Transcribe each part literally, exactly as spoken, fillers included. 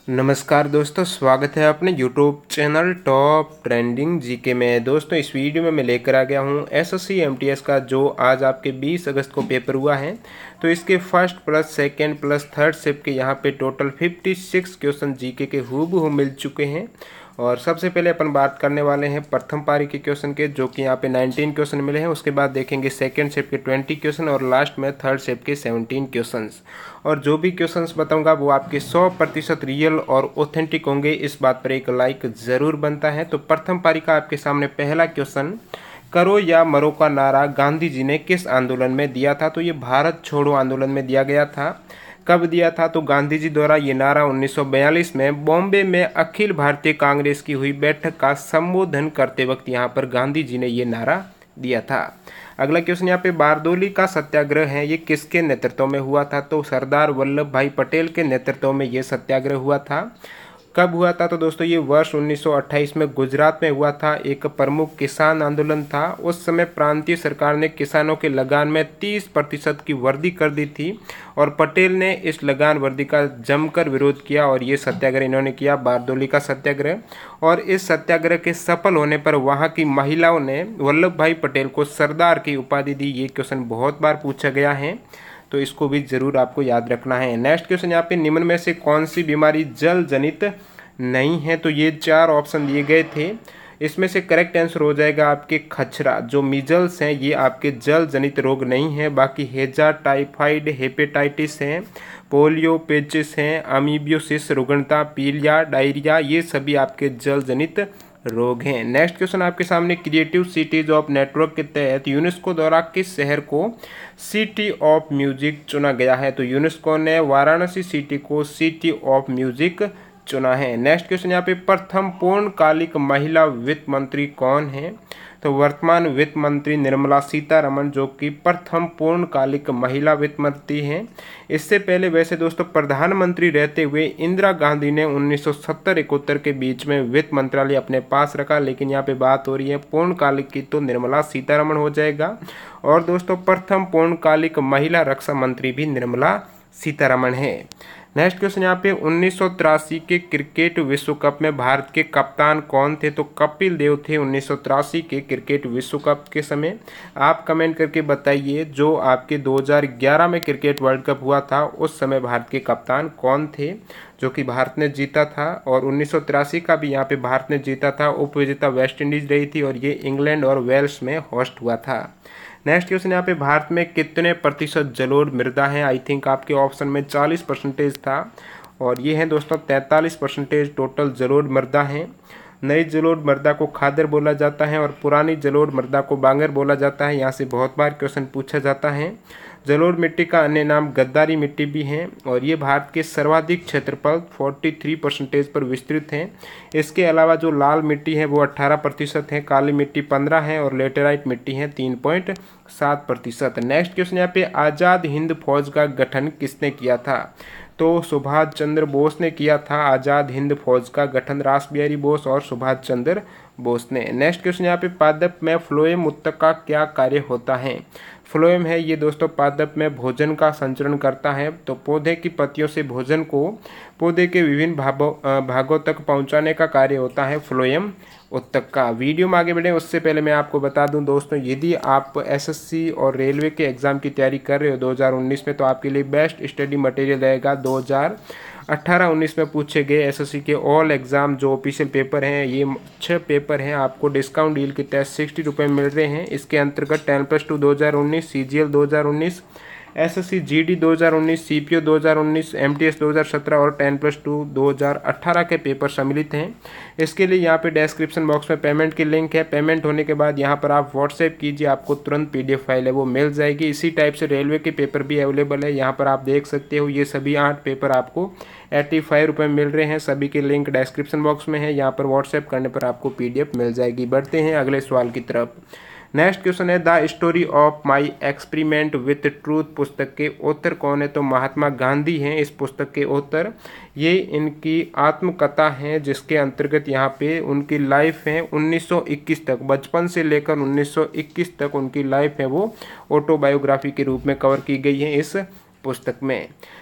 नमस्कार दोस्तों, स्वागत है अपने YouTube channel top trending GK में। दोस्तों इस वीडियो में मैं लेकर आ गया हूं एसएससी एमटीएस का जो आज आपके बीस अगस्त को पेपर हुआ है। तो इसके first plus second plus third shift के यहां पे टोटल छप्पन क्वेश्चन जीके के हूबहू मिल चुके हैं। और सबसे पहले अपन बात करने वाले हैं प्रथम पारी के क्वेश्चन के, जो कि यहाँ पे उन्नीस क्वेश्चन मिले हैं। उसके बाद देखेंगे सेकंड शिफ्ट के बीस क्वेश्चन और लास्ट में थर्ड शिफ्ट के सत्रह क्वेश्चंस। और जो भी क्वेश्चंस बताऊंगा वो आपके सौ प्रतिशत रियल और ऑथेंटिक होंगे, इस बात पर एक लाइक ज़रूर बनता है। तो प्रथम पारी का आपके सामने पहला क्वेश्चन, करो या मरो का नारा गांधी जी ने किस आंदोलन में दिया था? तो ये भारत छोड़ो आंदोलन में दिया गया था। कब दिया था? तो गांधी जी द्वारा ये नारा उन्नीस सौ बयालीस में बॉम्बे में अखिल भारतीय कांग्रेस की हुई बैठक का संबोधन करते वक्त यहाँ पर गांधी जी ने ये नारा दिया था। अगला क्वेश्चन यहाँ पे, बारदोली का सत्याग्रह है ये किसके नेतृत्व में हुआ था? तो सरदार वल्लभ भाई पटेल के नेतृत्व में ये सत्याग्रह हुआ था। कब हुआ था? तो दोस्तों ये वर्ष उन्नीस सौ अट्ठाईस में गुजरात में हुआ था। एक प्रमुख किसान आंदोलन था। उस समय प्रांतीय सरकार ने किसानों के लगान में तीस प्रतिशत की वृद्धि कर दी थी और पटेल ने इस लगान वृद्धि का जमकर विरोध किया और ये सत्याग्रह इन्होंने किया, बारदोली का सत्याग्रह। और इस सत्याग्रह के सफल होने पर वहाँ की महिलाओं ने वल्लभ भाई पटेल को सरदार की उपाधि दी। ये क्वेश्चन बहुत बार पूछा गया है, तो इसको भी जरूर आपको याद रखना है। नेक्स्ट क्वेश्चन यहाँ पे, निम्न में से कौन सी बीमारी जल जनित नहीं है? तो ये चार ऑप्शन दिए गए थे, इसमें से करेक्ट आंसर हो जाएगा आपके खचरा। जो मीजल्स हैं ये आपके जल जनित रोग नहीं है, बाकी हेजा, टाइफाइड, हेपेटाइटिस हैं, पोलियो, पेचिस हैं, अमीबियोसिस, रुग्णता, पीलिया, डायरिया, ये सभी आपके जल जनित रोग हैं। नेक्स्ट क्वेश्चन आपके सामने, क्रिएटिव सिटीज ऑफ नेटवर्क के तहत यूनेस्को द्वारा किस शहर को सिटी ऑफ म्यूजिक चुना गया है? तो यूनेस्को ने वाराणसी सिटी को सिटी ऑफ म्यूजिक चुना है। नेक्स्ट क्वेश्चन यहाँ पे, प्रथम पूर्णकालिक महिला वित्त मंत्री कौन है? तो वर्तमान वित्त मंत्री निर्मला सीतारमण, जो कि प्रथम पूर्णकालिक महिला वित्त मंत्री हैं। इससे पहले वैसे दोस्तों प्रधानमंत्री रहते हुए इंदिरा गांधी ने उन्नीस सौ सत्तर इकहत्तर के बीच में वित्त मंत्रालय अपने पास रखा, लेकिन यहाँ पे बात हो रही है पूर्णकालिक की, तो निर्मला सीतारमण हो जाएगा। और दोस्तों प्रथम पूर्णकालिक महिला रक्षा मंत्री भी निर्मला सीतारमण है। नेक्स्ट क्वेश्चन यहाँ पे, उन्नीस सौ तिरासी के क्रिकेट विश्व कप में भारत के कप्तान कौन थे? तो कपिल देव थे उन्नीस सौ तिरासी के क्रिकेट विश्व कप के समय। आप कमेंट करके बताइए, जो आपके दो हज़ार ग्यारह में क्रिकेट वर्ल्ड कप हुआ था उस समय भारत के कप्तान कौन थे, जो कि भारत ने जीता था। और उन्नीस सौ तिरासी का भी यहाँ पे भारत ने जीता था। उपविजेता वेस्ट इंडीज रही थी और ये इंग्लैंड और वेल्स में होस्ट हुआ था। नेक्स्ट क्वेश्चन यहाँ पे, भारत में कितने प्रतिशत जलोढ़ मृदा है? आई थिंक आपके ऑप्शन में चालीस परसेंटेज था और ये है दोस्तों तैंतालीस परसेंटेज टोटल जलोढ़ मृदा है। नई जलोढ़ मृदा को खादर बोला जाता है और पुरानी जलोढ़ मृदा को बांगर बोला जाता है। यहाँ से बहुत बार क्वेश्चन पूछा जाता है। जलोढ़ मिट्टी का अन्य नाम गद्दारी मिट्टी भी है और ये भारत के सर्वाधिक क्षेत्रफल तैंतालीस परसेंटेज पर विस्तृत है। इसके अलावा जो लाल मिट्टी है वो अठारह प्रतिशत है, काली मिट्टी पंद्रह है और लेटेराइट मिट्टी है तीन पॉइंट सात प्रतिशत। नेक्स्ट क्वेश्चन यहाँ पे, आज़ाद हिंद फौज का गठन किसने किया था? तो सुभाष चंद्र बोस ने किया था आज़ाद हिंद फौज का गठन, रास बिहारी बोस और सुभाष चंद्र बोस ने। नेक्स्ट क्वेश्चन यहाँ पे, पादप में फ्लोएम उत्तक का क्या कार्य होता है? फ्लोएम है ये दोस्तों पादप में भोजन का संचरण करता है। तो पौधे की पत्तियों से भोजन को पौधे के विभिन्न भागों भागों तक पहुंचाने का कार्य होता है फ्लोएम उत्तक का। वीडियो में आगे बढ़े उससे पहले मैं आपको बता दूं दोस्तों, यदि आप एसएससी और रेलवे के एग्ज़ाम की तैयारी कर रहे हो दो हज़ार उन्नीस में, तो आपके लिए बेस्ट स्टडी मटेरियल रहेगा दो हज़ार अठारह उन्नीस में पूछे गए एसएससी के ऑल एग्ज़ाम जो ऑफिशियल पेपर हैं। ये छः पेपर हैं, आपको डिस्काउंट डील के तहत सिक्सटी रुपये मिल रहे हैं। इसके अंतर्गत टेन प्लस टू दो हज़ार उन्नीस, सीजीएल दो हज़ार उन्नीस, एसएससी जीडी दो हज़ार उन्नीस, सीपीओ दो हज़ार उन्नीस, एमटीएस दो हज़ार सत्रह और टेन प्लस टू दो हज़ार अठारह के पेपर सम्मिलित हैं। इसके लिए यहाँ पे डिस्क्रिप्शन बॉक्स में पेमेंट की लिंक है। पेमेंट होने के बाद यहाँ पर आप व्हाट्सएप कीजिए, आपको तुरंत पीडीएफ फाइल है वो मिल जाएगी। इसी टाइप से रेलवे के पेपर भी अवेलेबल है। यहाँ पर आप देख सकते हो ये सभी आठ पेपर आपको एट्टी फाइव रुपये मिल रहे हैं। सभी के लिंक डिस्क्रिप्शन बॉक्स में है, यहाँ पर व्हाट्सएप करने पर आपको पीडीएफ मिल जाएगी। बढ़ते हैं अगले सवाल की तरफ। नेक्स्ट क्वेश्चन है, the story of my experiment with truth पुस्तक के ऑथर कौन है? तो महात्मा गांधी हैं इस पुस्तक के ऑथर। ये इनकी आत्मकथा है जिसके अंतर्गत यहाँ पे उनकी लाइफ है उन्नीस सौ इक्कीस तक, बचपन से लेकर उन्नीस सौ इक्कीस तक उनकी लाइफ है वो ऑटोबायोग्राफी के रूप में कवर की गई है इस पुस्तक में।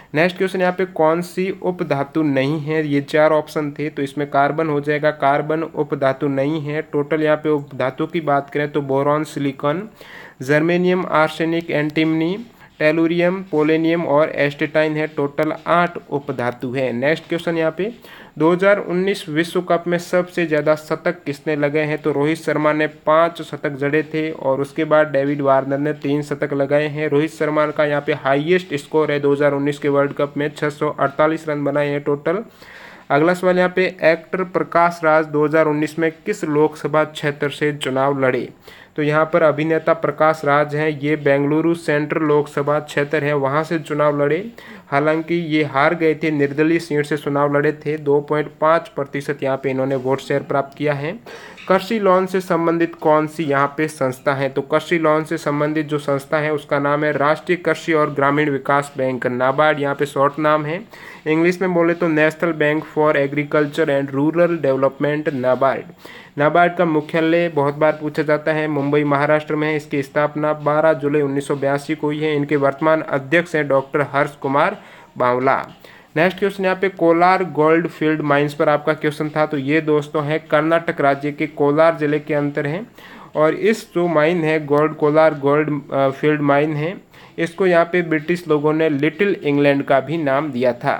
नेक्स्ट क्वेश्चन यहाँ पे कौन सी उपधातु नहीं है, ये चार ऑप्शन थे तो इसमें कार्बन हो जाएगा, कार्बन उपधातु नहीं है। टोटल यहाँ पे उपधातु की बात करें तो boron, silicon, germanium, arsenic, antimony, tellurium, polonium और एस्टेटाइन है। टोटल आठ उपधातु है। नेक्स्ट क्वेश्चन यहाँ पे दो हज़ार उन्नीस विश्व कप में सबसे ज़्यादा शतक किसने लगाए हैं, तो रोहित शर्मा ने पाँच शतक जड़े थे और उसके बाद डेविड वार्नर ने तीन शतक लगाए हैं। रोहित शर्मा का यहाँ पे हाईएस्ट स्कोर है दो हज़ार उन्नीस के वर्ल्ड कप में, छह सौ अड़तालीस रन बनाए हैं टोटल। अगला सवाल यहाँ पे एक्टर प्रकाश राज दो हज़ार उन्नीस में किस लोकसभा क्षेत्र से चुनाव लड़े, तो यहाँ पर अभिनेता प्रकाश राज हैं, ये बेंगलुरु सेंट्रल लोकसभा क्षेत्र है वहाँ से चुनाव लड़े। हालांकि ये हार गए थे, निर्दलीय सीट से चुनाव लड़े थे। दो पॉइंट पाँच प्रतिशत यहाँ पे इन्होंने वोट शेयर प्राप्त किया है। कृषि लोन से संबंधित कौन सी यहाँ पे संस्था है, तो कृषि लोन से संबंधित जो संस्था है उसका नाम है राष्ट्रीय कृषि और ग्रामीण विकास बैंक, नाबार्ड यहाँ पे शॉर्ट नाम है। इंग्लिश में बोले तो national bank for agriculture and rural development, NABARD. NABARD का मुख्यालय बहुत बार पूछा जाता है मुंबई महाराष्ट्र में है। इसकी स्थापना बारह जुलाई उन्नीस सौ बयासी को हुई है। इनके वर्तमान अध्यक्ष हैं डॉक्टर हर्ष कुमार बावला। नेक्स्ट क्वेश्चन यहाँ पे कोलार गोल्ड फील्ड माइंस पर आपका क्वेश्चन था, तो ये दोस्तों है कर्नाटक राज्य के कोलार जिले के अंतर है और इस जो माइन है gold Kolar gold field mine है, इसको यहाँ पे ब्रिटिश लोगों ने लिटिल इंग्लैंड का भी नाम दिया था।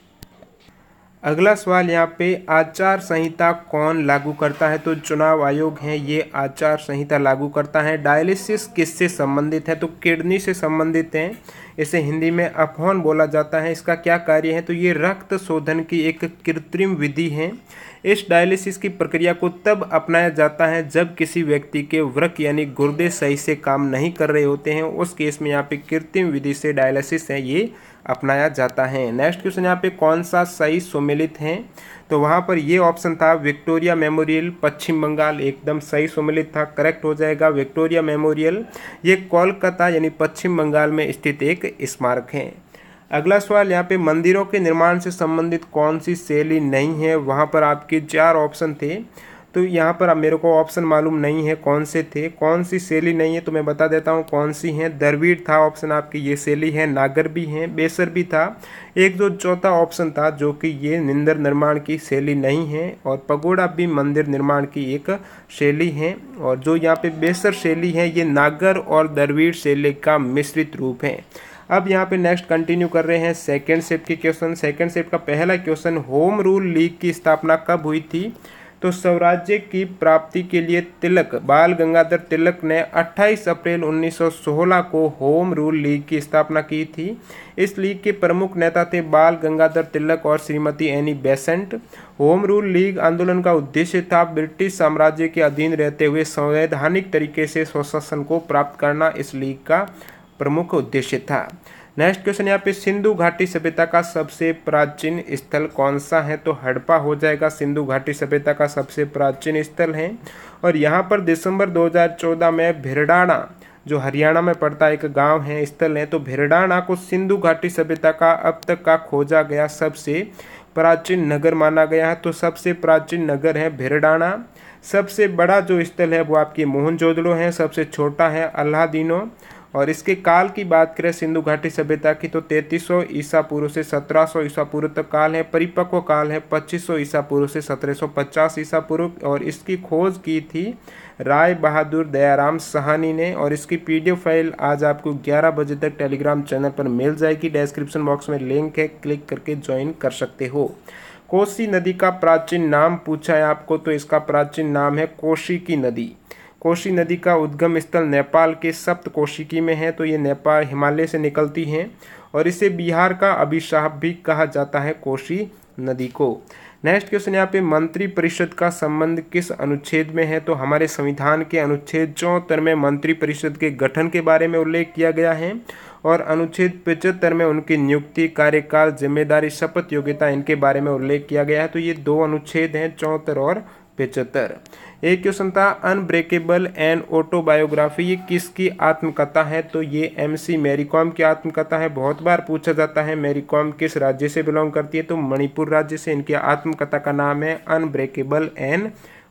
अगला सवाल यहाँ पे आचार संहिता कौन लागू करता है, तो चुनाव आयोग है ये आचार संहिता लागू करता है। डायलिसिस किससे संबंधित है, तो किडनी से संबंधित है। इसे हिंदी में अफोन बोला जाता है। इसका क्या कार्य है, तो ये रक्त शोधन की एक कृत्रिम विधि है। इस डायलिसिस की प्रक्रिया को तब अपनाया जाता है जब किसी व्यक्ति के वृक्क यानी गुर्दे सही से काम नहीं कर रहे होते हैं, उस केस में यहाँ पे कृत्रिम विधि से डायलिसिस है ये अपनाया जाता है। नेक्स्ट क्वेश्चन यहाँ पे कौन सा सही सुमेलित है, तो वहाँ पर ये ऑप्शन था विक्टोरिया मेमोरियल पश्चिम बंगाल, एकदम सही सुमेलित था, करेक्ट हो जाएगा विक्टोरिया मेमोरियल। ये कोलकाता यानी पश्चिम बंगाल में स्थित एक स्मारक है। अगला सवाल यहाँ पे मंदिरों के निर्माण से संबंधित कौन सी शैली नहीं है, वहाँ पर आपके चार ऑप्शन थे, तो यहाँ पर अब मेरे को ऑप्शन मालूम नहीं है कौन से थे। कौन सी शैली नहीं है तो मैं बता देता हूँ कौन सी है। द्रविड़ था ऑप्शन आपकी, ये शैली है। नागर भी है, बेसर भी था। एक जो चौथा ऑप्शन था जो कि ये मंदिर निर्माण की शैली नहीं है, और पगोड़ा भी मंदिर निर्माण की एक शैली है। और जो यहाँ पे बेसर शैली है ये नागर और द्रविड़ शैली का मिश्रित रूप है। अब यहाँ पे नेक्स्ट कंटिन्यू कर रहे हैं सेकेंड शिफ्ट की क्वेश्चन। सेकेंड शिफ्ट का पहला क्वेश्चन, होम रूल लीग की स्थापना कब हुई थी, तो स्वराज्य की प्राप्ति के लिए तिलक बाल गंगाधर तिलक ने अट्ठाईस अप्रैल उन्नीस सौ सोलह को होम रूल लीग की स्थापना की थी। इस लीग के प्रमुख नेता थे बाल गंगाधर तिलक और Shrimati Annie Besant. Home rule league आंदोलन का उद्देश्य था ब्रिटिश साम्राज्य के अधीन रहते हुए संवैधानिक तरीके से स्वशासन को प्राप्त करना, इस लीग का प्रमुख उद्देश्य था। नेक्स्ट क्वेश्चन यहाँ पे सिंधु घाटी सभ्यता का सबसे प्राचीन स्थल कौन सा है, तो हड़प्पा हो जाएगा। सिंधु घाटी सभ्यता का सबसे प्राचीन स्थल है। और यहाँ पर दिसंबर दो हज़ार चौदह में भिरडाना जो हरियाणा में पड़ता है एक गांव है, स्थल है, तो भिरडाना को सिंधु घाटी सभ्यता का अब तक का खोजा गया सबसे प्राचीन नगर माना गया है। तो सबसे प्राचीन नगर है भिरडाना। सबसे बड़ा जो स्थल है वो आपकी मोहनजोदड़ो है, सबसे छोटा है अल्लादीनो। और इसके काल की बात करें सिंधु घाटी सभ्यता की तो तैंतीस सौ ईसा पूर्व से सत्रह सौ ईसा पूर्व तक काल है। परिपक्व काल है पच्चीस सौ ईसा पूर्व से सत्रह सौ पचास ईसा पूर्व। और इसकी खोज की थी राय बहादुर दयाराम साहनी ने। और इसकी पीडीएफ फाइल आज आपको ग्यारह बजे तक टेलीग्राम चैनल पर मिल जाएगी। डिस्क्रिप्शन बॉक्स में लिंक है, क्लिक करके ज्वाइन कर सकते हो। कोसी नदी का प्राचीन नाम पूछा है आपको, तो इसका प्राचीन नाम है कोशिकी नदी। कोशी नदी का उद्गम स्थल नेपाल के सप्तकोशिकी में है, तो ये नेपाल हिमालय से निकलती है और इसे बिहार का अभिशाप भी कहा जाता है कोशी नदी को। नेक्स्ट क्वेश्चन यहाँ पे मंत्री परिषद का संबंध किस अनुच्छेद में है, तो हमारे संविधान के अनुच्छेद चौहत्तर में मंत्री परिषद के गठन के बारे में उल्लेख किया गया है और अनुच्छेद पचहत्तर में उनकी नियुक्ति, कार्यकाल, जिम्मेदारी, शपथ, योग्यता इनके बारे में उल्लेख किया गया है। तो ये दो अनुच्छेद हैं, चौहत्तर और पचहत्तर। एक क्वेश्चन था अनब्रेकेबल एंड ऑटोबायोग्राफी, ये किसकी आत्मकथा है, तो ये एमसी मैरी कॉम की आत्मकथा है। बहुत बार पूछा जाता है मैरी कॉम किस राज्य से बिलोंग करती है, तो मणिपुर राज्य से। इनकी आत्मकथा का नाम है अनब्रेकेबल एंड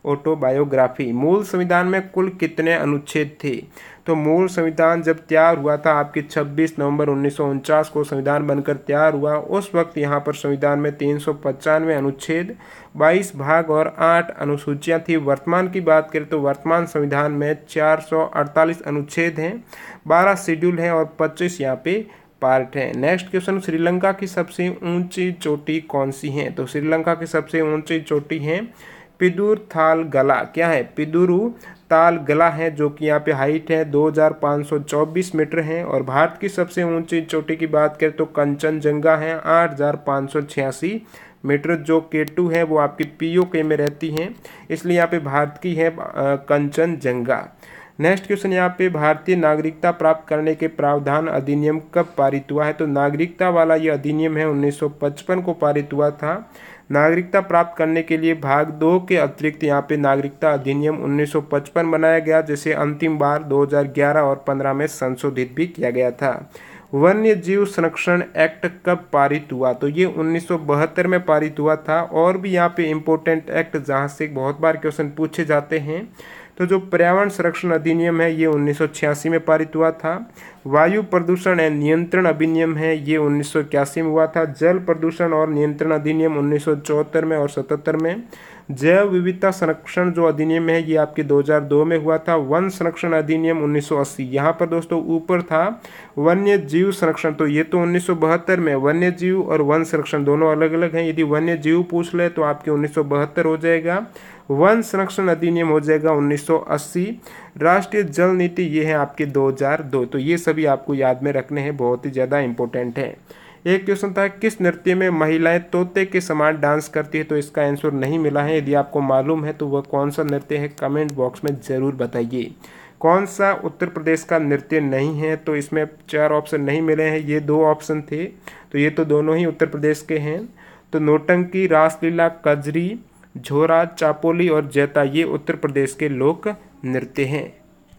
ऑटोबायोग्राफी। मूल संविधान में कुल कितने अनुच्छेद थे? तो मूल संविधान जब तैयार हुआ था आपके छब्बीस नवंबर उन्नीस सौ उनचास को संविधान बनकर तैयार हुआ, उस वक्त यहाँ पर संविधान में तीन सौ पचानवे अनुच्छेद, बाईस भाग और आठ अनुसूचियाँ थी। वर्तमान की बात करें तो वर्तमान संविधान में चार सौ अड़तालीस अनुच्छेद हैं, बारह शेड्यूल हैं और पच्चीस यहाँ पे पार्ट है। नेक्स्ट क्वेश्चन, श्रीलंका की सबसे ऊंची चोटी कौन सी है? तो श्रीलंका की सबसे ऊंची चोटी है पिदुर थाल गला। क्या है? पिदुरु ताल गला है, जो कि यहाँ पे हाइट है दो हज़ार पाँच सौ चौबीस मीटर है। और भारत की सबसे ऊंची चोटी की बात करें तो कंचनजंगा है आठ हज़ार पाँच सौ छियासी मीटर, जो केटू है वो आपकी पीओके में रहती हैं, इसलिए यहाँ पे भारत की है कंचनजंगा। नेक्स्ट क्वेश्चन यहाँ पे, भारतीय नागरिकता प्राप्त करने के प्रावधान अधिनियम कब पारित हुआ है? तो नागरिकता वाला ये अधिनियम है उन्नीस सौ पचपन को पारित हुआ था। नागरिकता प्राप्त करने के लिए भाग दो के अतिरिक्त यहाँ पे नागरिकता अधिनियम उन्नीस सौ पचपन बनाया गया, जिसे अंतिम बार दो हज़ार ग्यारह और पंद्रह में संशोधित भी किया गया था। वन्य जीव संरक्षण एक्ट कब पारित हुआ? तो ये उन्नीस सौ बहत्तर में पारित हुआ था। और भी यहाँ पे इम्पोर्टेंट एक्ट जहाँ से बहुत बार क्वेश्चन पूछे जाते हैं, तो जो पर्यावरण संरक्षण अधिनियम है ये उन्नीस सौ छियासी में पारित हुआ था। वायु प्रदूषण एवं नियंत्रण अधिनियम है ये उन्नीस सौ इक्यासी में हुआ था। जल प्रदूषण और नियंत्रण अधिनियम उन्नीस सौ चौहत्तर में और सतहत्तर में। जैव विविधता संरक्षण जो अधिनियम है ये आपके दो हज़ार दो में हुआ था। वन संरक्षण अधिनियम उन्नीस सौ अस्सी, यहाँ पर दोस्तों ऊपर था वन्य जीव संरक्षण, तो ये तो उन्नीस सौ बहत्तर में। वन्य जीव और वन संरक्षण दोनों अलग अलग हैं, यदि वन्य जीव पूछ ले तो आपके उन्नीस सौ बहत्तर हो जाएगा, वन संरक्षण अधिनियम हो जाएगा उन्नीस सौ अस्सी। राष्ट्रीय जल नीति ये है आपके दो हज़ार दो। तो ये सभी आपको याद में रखने हैं, बहुत ही ज़्यादा इंपॉर्टेंट है। एक क्वेश्चन था, किस नृत्य में महिलाएं तोते के समान डांस करती है? तो इसका आंसर नहीं मिला है। यदि आपको मालूम है तो वह कौन सा नृत्य है, कमेंट बॉक्स में ज़रूर बताइए। कौन सा उत्तर प्रदेश का नृत्य नहीं है? तो इसमें चार ऑप्शन नहीं मिले हैं, ये दो ऑप्शन थे, तो ये तो दोनों ही उत्तर प्रदेश के हैं। तो नौटंकी, रासलीला, कजरी, झोरा, चापोली और जैता ये उत्तर प्रदेश के लोक नृत्य हैं।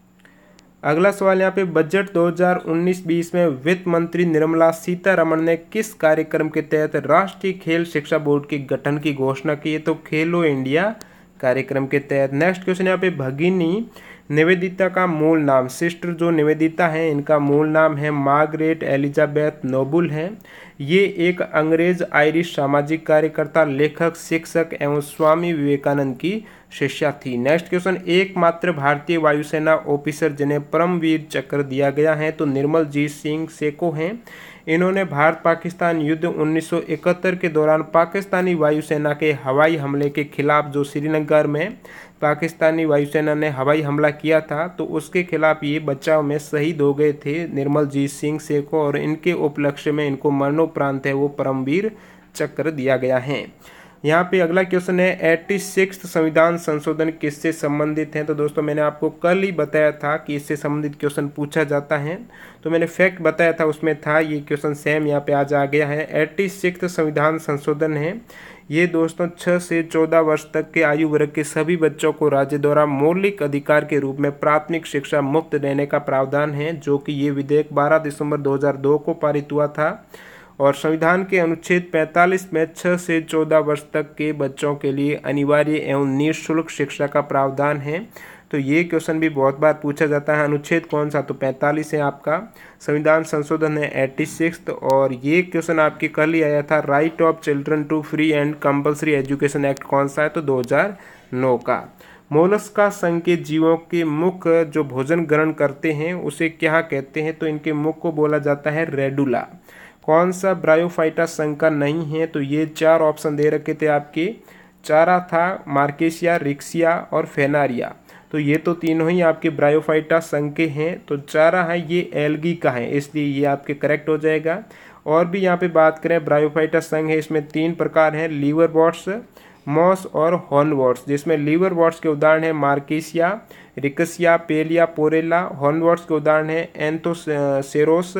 अगला सवाल यहाँ पे, बजट दो हज़ार उन्नीस बीस में वित्त मंत्री निर्मला सीतारमण ने किस कार्यक्रम के तहत राष्ट्रीय खेल शिक्षा बोर्ड के गठन की घोषणा की है? तो खेलो इंडिया कार्यक्रम के तहत। नेक्स्ट क्वेश्चन यहाँ पे, भगिनी निवेदिता का मूल नाम, सिस्टर जो निवेदिता है इनका मूल नाम है मार्गरेट एलिजाबेथ नोबुल है। ये एक अंग्रेज आयरिश सामाजिक कार्यकर्ता, लेखक, शिक्षक एवं स्वामी विवेकानंद की शिष्या थी। नेक्स्ट क्वेश्चन, एकमात्र भारतीय वायुसेना ऑफिसर जिन्हें परमवीर चक्र दिया गया है तो निर्मलजीत सिंह सेको हैं। इन्होंने भारत पाकिस्तान युद्ध उन्नीस सौ इकहत्तर के दौरान पाकिस्तानी वायुसेना के हवाई हमले के खिलाफ, जो श्रीनगर में पाकिस्तानी वायुसेना ने हवाई हमला किया था तो उसके खिलाफ ये बचाव में शहीद हो गए थे निर्मलजीत सिंह सेको, और इनके उपलक्ष्य में इनको मरणोपरांत है वो परमवीर चक्र दिया गया है। यहाँ पे अगला क्वेश्चन है, छियासी संविधान संशोधन किससे संबंधित है? तो दोस्तों मैंने आपको कल ही बताया था कि इससे संबंधित क्वेश्चन पूछा जाता है, तो मैंने फैक्ट बताया था उसमें था ये क्वेश्चन, सेम यहाँ पे आज आ गया है। छियासी संविधान संशोधन है ये दोस्तों छः से चौदह वर्ष तक के आयु वर्ग के सभी बच्चों को राज्य द्वारा मौलिक अधिकार के रूप में प्राथमिक शिक्षा मुफ्त देने का प्रावधान है, जो कि ये विधेयक बारह दिसंबर दो हज़ार दो को पारित हुआ था। और संविधान के अनुच्छेद पैंतालीस में छः से चौदह वर्ष तक के बच्चों के लिए अनिवार्य एवं निःशुल्क शिक्षा का प्रावधान है। तो ये क्वेश्चन भी बहुत बार पूछा जाता है, अनुच्छेद कौन सा? तो पैंतालीस है आपका। संविधान संशोधन है छियासी, और ये क्वेश्चन आपके कल ही आया था, right of children to free and compulsory education act कौन सा है? तो दो हज़ार नौ का। मोलस्का संघ के जीवों के मुख जो भोजन ग्रहण करते हैं उसे क्या कहते हैं? तो इनके मुख को बोला जाता है रेडुला। कौन सा ब्रायोफाइटा संघ का नहीं है? तो ये चार ऑप्शन दे रखे थे आपके, चारा था मार्केसिया, रिक्सिया और फेनारिया, तो ये तो तीनों ही आपके ब्रायोफाइटा संघ के हैं। तो चारा है ये एल्गी का है, इसलिए ये आपके करेक्ट हो जाएगा। और भी यहाँ पे बात करें ब्रायोफाइटा संघ है, इसमें तीन प्रकार हैं, लीवर वॉट्स, मॉस और हॉर्नवॉट्स, जिसमें लीवर वॉट्स के उदाहरण है मार्केसिया, रिक्सिया, पेलिया, पोरेला। हॉर्नवॉट्स के उदाहरण है एंथोसेरोस,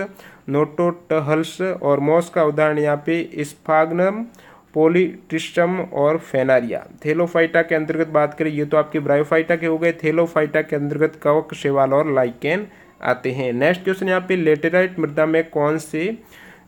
नोटोटहल्स, और मॉस का उदाहरण यहाँ पे स्फाग्नम, पोलिट्रिस्टम और फेनारिया। थेलोफाइटा के अंतर्गत बात करें, ये तो आपके ब्रायोफाइटा के हो गए। थेलोफाइटा के अंतर्गत कवक, शैवाल और लाइकेन आते हैं। नेक्स्ट क्वेश्चन यहाँ पे, लेटेराइट मृदा में कौन से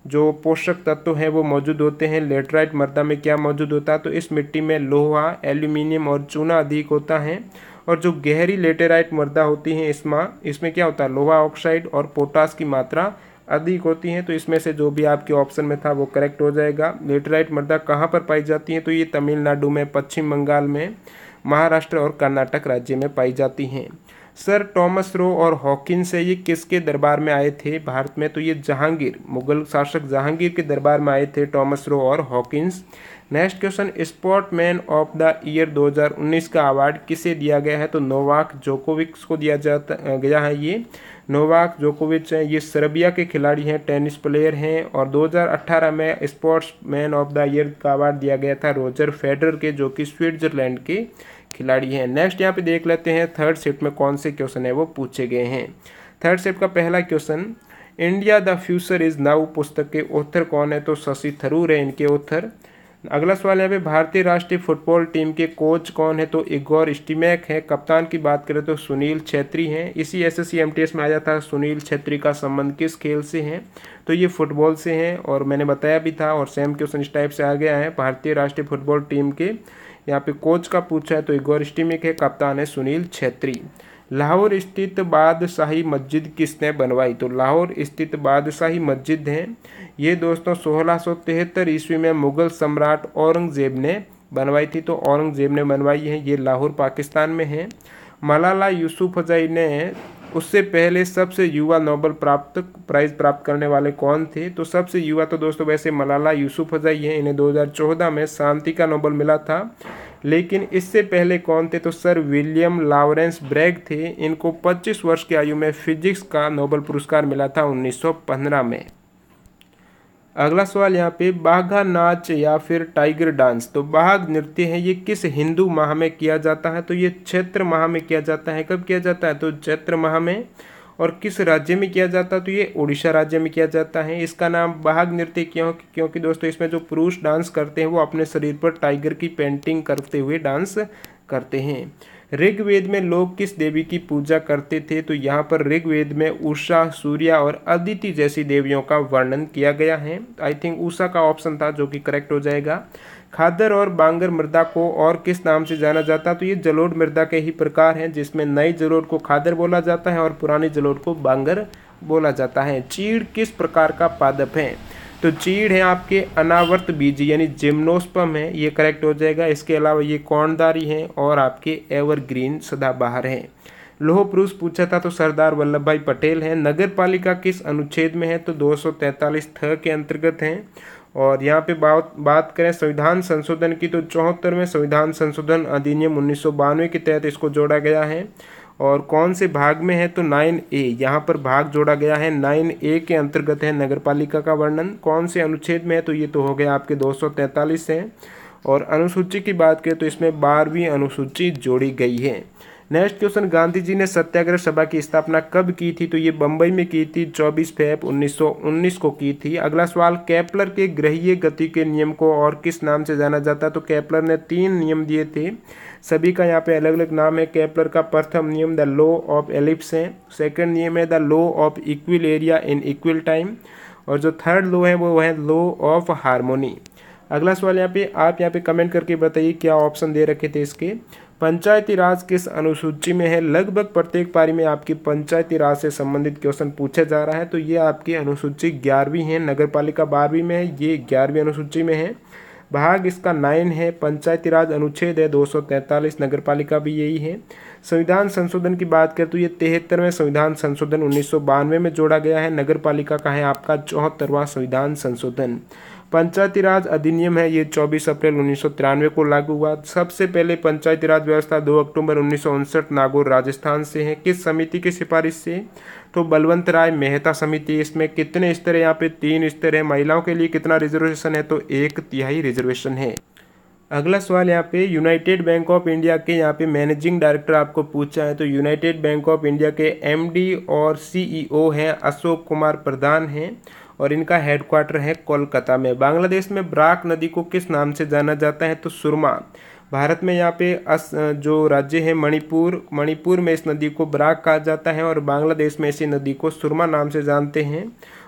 जो पोषक तत्व हैं वो मौजूद होते हैं। लेटराइट मृदा में क्या मौजूद होता है, तो इस मिट्टी में लोहा, एल्यूमिनियम और चूना अधिक होता है। और जो गहरी लेटेराइट मृदा होती है इसमें इसमें क्या होता है, लोहा ऑक्साइड और पोटास की मात्रा अधिक होती है। तो इसमें से जो भी आपके ऑप्शन में था वो करेक्ट हो जाएगा। लेटेराइट मृदा कहाँ पर पाई जाती है, तो ये तमिलनाडु में, पश्चिम बंगाल में, महाराष्ट्र और कर्नाटक राज्य में पाई जाती हैं। सर टॉमस रो और हॉकिंस से ये किसके दरबार में आए थे भारत में, तो ये जहांगीर, मुगल शासक जहांगीर के दरबार में आए थे टॉमस रो और Hawkins. Next question, sportsman of the year दो हज़ार उन्नीस का अवार्ड किसे दिया गया है, तो नोवाक जोकोविच को दिया जाता गया है। ये नोवाक जोकोविच हैं, ये सर्बिया के खिलाड़ी हैं, टेनिस प्लेयर हैं। और दो हज़ार अठारह में स्पोर्ट्समैन ऑफ द ईयर का अवार्ड दिया गया था रोजर फेडरर के, जो कि स्विट्जरलैंड के खिलाड़ी हैं। नेक्स्ट यहाँ पे देख लेते हैं थर्ड शिफ्ट में कौन से क्वेश्चन है वो पूछे गए हैं। थर्ड शिफ्ट का पहला question, India the future is now पुस्तक के ऑथर कौन है, तो शशि थरूर है इनके ऑथर। अगला सवाल यहाँ पे, भारतीय राष्ट्रीय फुटबॉल टीम के कोच कौन है, तो इगोर स्टिमैक है। कप्तान की बात करें तो सुनील छेत्री हैं। इसी एसएससी एमटीएस में आया था सुनील छेत्री का संबंध किस खेल से है, तो ये फुटबॉल से है। और मैंने बताया भी था, और सेम क्वेश्चन इस टाइप से आ गया है। भारतीय राष्ट्रीय फुटबॉल टीम के यहाँ पे कोच का पूछा है तो इगोर स्टिमैक है, कप्तान है सुनील छेत्री। लाहौर स्थित बादशाही मस्जिद किसने बनवाई, तो लाहौर स्थित बादशाही मस्जिद है ये दोस्तों सोलह सौ तिहत्तर ईस्वी में मुगल सम्राट औरंगजेब ने बनवाई थी। तो औरंगजेब ने बनवाई है, ये लाहौर पाकिस्तान में है। मलाला यूसुफजई ने उससे पहले सबसे युवा नोबेल प्राप्त प्राइज प्राप्त करने वाले कौन थे, तो सबसे युवा तो दोस्तों वैसे मलाला यूसुफजई हैं। इन्हें दो हज़ार चौदह में शांति का नोबेल मिला था। लेकिन इससे पहले कौन थे, तो सर विलियम लॉरेंस ब्रैग थे। इनको पच्चीस वर्ष की आयु में फिजिक्स का नोबेल पुरस्कार मिला था उन्नीस सौ पंद्रह में। अगला सवाल यहाँ पे, बाघा नाच या फिर टाइगर डांस, तो बाघ नृत्य है ये किस हिंदू माह में किया जाता है, तो ये चैत्र माह में किया जाता है। कब किया जाता है, तो चैत्र माह में। और किस राज्य में किया जाता है, तो ये उड़ीसा राज्य में किया जाता है। इसका नाम बाघ नृत्य क्यों, क्योंकि दोस्तों इसमें जो पुरुष डांस करते हैं वो अपने शरीर पर टाइगर की पेंटिंग करते हुए डांस करते हैं। ऋग्वेद में लोग किस देवी की पूजा करते थे, तो यहाँ पर ऋग्वेद में उषा, सूर्य और अदिति जैसी देवियों का वर्णन किया गया है। आई थिंक उषा का ऑप्शन था जो कि करेक्ट हो जाएगा। खादर और बांगर मृदा को और किस नाम से जाना जाता है, तो ये जलोढ़ मृदा के ही प्रकार हैं, जिसमें नई जलोढ़ को खादर बोला जाता है और पुरानी जलोढ़ को बांगर बोला जाता है। चीड़ किस प्रकार का पादप है, तो चीड़ है आपके अनावर्त बीजी यानी जिम्नोस्पर्म है, ये करेक्ट हो जाएगा। इसके अलावा ये कौनदारी हैं और आपके एवरग्रीन सदाबहार हैं। लोह पुरुष पूछा था तो सरदार वल्लभ भाई पटेल हैं। नगर पालिका किस अनुच्छेद में है, तो दो सौ तैंतालीस थ के अंतर्गत हैं। और यहाँ पे बात बात करें संविधान संशोधन की, तो चौहत्तरवें संविधान संशोधन अधिनियम उन्नीस सौ बानवे के तहत इसको जोड़ा गया है। और कौन से भाग में है, तो नाइन ए, यहाँ पर भाग जोड़ा गया है। नाइन ए के अंतर्गत है नगर पालिका का वर्णन। कौन से अनुच्छेद में है, तो ये तो हो गया आपके दो सौ तैंतालीस है। और अनुसूची की बात करें तो इसमें बारहवीं अनुसूची जोड़ी गई है। नेक्स्ट क्वेश्चन, गांधी जी ने सत्याग्रह सभा की स्थापना कब की थी, तो ये बम्बई में की थी, चौबीस फरवरी उन्नीस सौ उन्नीस को की थी। अगला सवाल, केपलर के ग्रहीय गति के नियम को और किस नाम से जाना जाता है, तो केपलर ने तीन नियम दिए थे, सभी का यहाँ पे अलग अलग नाम है। केपलर का प्रथम नियम द लॉ ऑफ एलिप्स है, सेकंड नियम है the law of equal area in equal time, और जो थर्ड लॉ है वो है लॉ ऑफ हार्मोनी। अगला सवाल यहाँ पे आप यहाँ पे कमेंट करके बताइए क्या ऑप्शन दे रखे थे इसके। पंचायती राज किस अनुसूची में है, लगभग प्रत्येक पारी में आपकी पंचायती राज से संबंधित क्वेश्चन पूछा जा रहा है, तो ये आपकी अनुसूची ग्यारहवीं है। नगर पालिका बारहवीं में है, ये ग्यारहवीं अनुसूची में है। भाग इसका नाइन है, पंचायती राज अनुच्छेद है दो सौ तैंतालीस, नगर पालिका भी यही है। संविधान संशोधन की बात करें तो ये तिहत्तरवें संविधान संशोधन उन्नीस सौ बानवे में जोड़ा गया है। नगर पालिका का है आपका चौहत्तरवां संविधान संशोधन। पंचायती राज अधिनियम है ये चौबीस अप्रैल उन्नीस सौ तिरानवे को लागू हुआ। सबसे पहले पंचायती राज व्यवस्था दो अक्टूबर उन्नीस सौ उनसठ नागौर राजस्थान से है। किस समिति की सिफारिश से, तो बलवंत राय मेहता समिति। इसमें कितने स्तर है, यहाँ पे तीन स्तर है। महिलाओं के लिए कितना रिजर्वेशन है, तो एक तिहाई रिजर्वेशन है। अगला सवाल यहाँ पे यूनाइटेड बैंक ऑफ इंडिया के यहाँ पे मैनेजिंग डायरेक्टर आपको पूछा है, तो यूनाइटेड बैंक ऑफ इंडिया के एमडी और सीईओ हैं अशोक कुमार प्रधान हैं और इनका हेडक्वार्टर है कोलकाता में। बांग्लादेश में ब्राक नदी को किस नाम से जाना जाता है, तो सुरमा। भारत में यहाँ पे अस जो राज्य है मणिपुर, मणिपुर में इस नदी को ब्राक कहा जाता है और बांग्लादेश में इसी नदी को सुरमा नाम से जानते हैं।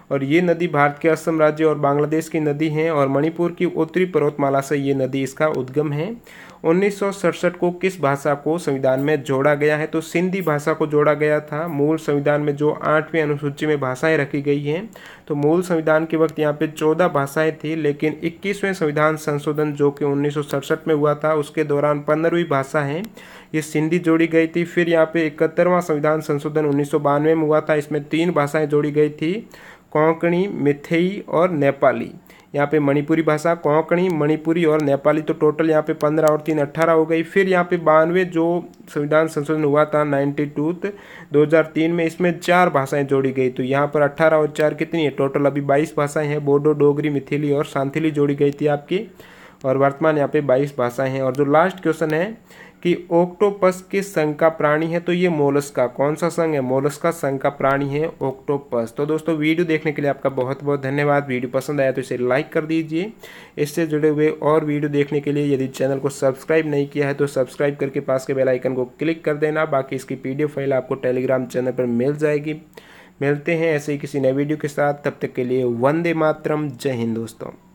और ये नदी भारत के असम राज्य और बांग्लादेश की नदी है और मणिपुर की उत्तरी पर्वतमाला से ये नदी इसका उद्गम है। उन्नीस सौ सड़सठ को किस भाषा को संविधान में जोड़ा गया है? तो सिंधी भाषा को जोड़ा गया था। मूल संविधान में जो आठवीं अनुसूची में भाषाएं रखी गई हैं, तो मूल संविधान के वक्त यहाँ पे चौदह भाषाएं थी, लेकिन इक्कीसवें संविधान संशोधन जो कि उन्नीस सौ सड़सठ में हुआ था उसके दौरान पंद्रहवीं भाषा है ये सिंधी जोड़ी गई थी। फिर यहाँ पे इकहत्तरवां संविधान संशोधन उन्नीस सौ बानवे में हुआ था, इसमें तीन भाषाएं जोड़ी गई थी, कोंकणी, मैथई और नेपाली। यहाँ पे मणिपुरी भाषा, कोंकणी, मणिपुरी और नेपाली, तो टोटल यहाँ पे पंद्रह और तीन अट्ठारह हो गई। फिर यहाँ पे बानवे जो संविधान संशोधन हुआ था नाइन्टी टू दो हज़ार तीन में, इसमें चार भाषाएं जोड़ी गई, तो यहाँ पर अट्ठारह और चार कितनी है, टोटल अभी बाईस भाषाएं हैं। बोडो, डोगरी, मिथिली और सांथली जोड़ी गई थी आपकी, और वर्तमान यहाँ पे बाईस भाषाएं हैं। और जो लास्ट क्वेश्चन है कि ऑक्टोपस किस संघ का प्राणी है? तो ये मोलस्का, कौन सा संघ है? मोलस्का संघ का प्राणी है ऑक्टोपस। तो दोस्तों वीडियो देखने के लिए आपका बहुत बहुत धन्यवाद। वीडियो पसंद आया तो इसे लाइक कर दीजिए। इससे जुड़े हुए और वीडियो देखने के लिए यदि चैनल को सब्सक्राइब नहीं किया है तो सब्सक्राइब करके पास के बेल आइकन को क्लिक कर देना। बाकी इसकी पीडीएफ फाइल आपको टेलीग्राम चैनल पर मिल जाएगी। मिलते हैं ऐसे ही किसी नए वीडियो के साथ, तब तक के लिए वंदे मातरम, जय हिंद दोस्तों।